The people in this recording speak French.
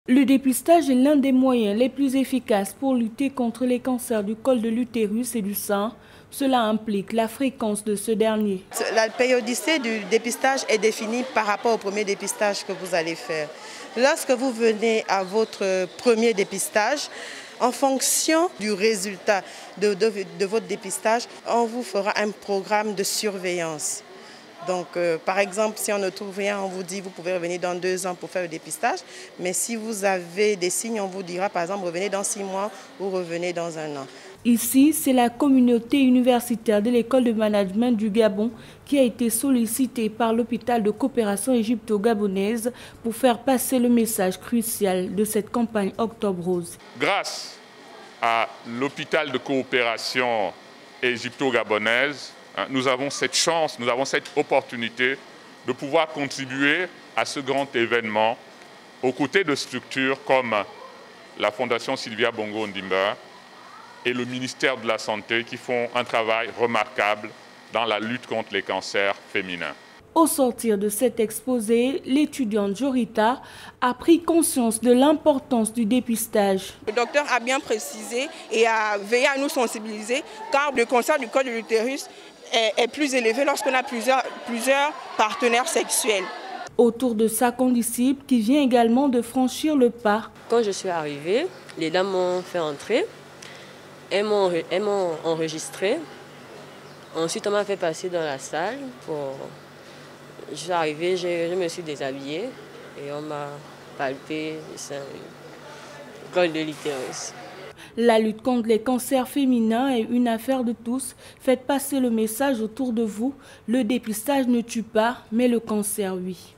Le dépistage est l'un des moyens les plus efficaces pour lutter contre les cancers du col de l'utérus et du sein. Cela implique la fréquence de ce dernier. La périodicité du dépistage est définie par rapport au premier dépistage que vous allez faire. Lorsque vous venez à votre premier dépistage, en fonction du résultat de votre dépistage, on vous fera un programme de surveillance. Donc, par exemple, si on ne trouve rien, on vous dit vous pouvez revenir dans 2 ans pour faire le dépistage. Mais si vous avez des signes, on vous dira par exemple revenez dans 6 mois ou revenez dans 1 an. Ici, c'est la communauté universitaire de l'école de management du Gabon qui a été sollicitée par l'hôpital de coopération égypto-gabonaise pour faire passer le message crucial de cette campagne Octobre Rose. Grâce à l'hôpital de coopération égypto-gabonaise, nous avons cette chance, nous avons cette opportunité de pouvoir contribuer à ce grand événement aux côtés de structures comme la Fondation Sylvia Bongo Ondimba et le ministère de la Santé qui font un travail remarquable dans la lutte contre les cancers féminins. Au sortir de cet exposé, l'étudiante Jorita a pris conscience de l'importance du dépistage. Le docteur a bien précisé et a veillé à nous sensibiliser car le cancer du col de l'utérus est plus élevé lorsqu'on a plusieurs partenaires sexuels. Autour de sa condisciple qui vient également de franchir le pas. Quand je suis arrivée, les dames m'ont fait entrer, elles m'ont enregistré. Ensuite, on m'a fait passer dans la salle. Je suis arrivée, je me suis déshabillée et on m'a palpé le col de l'utérus. La lutte contre les cancers féminins est une affaire de tous. Faites passer le message autour de vous. Le dépistage ne tue pas, mais le cancer, oui.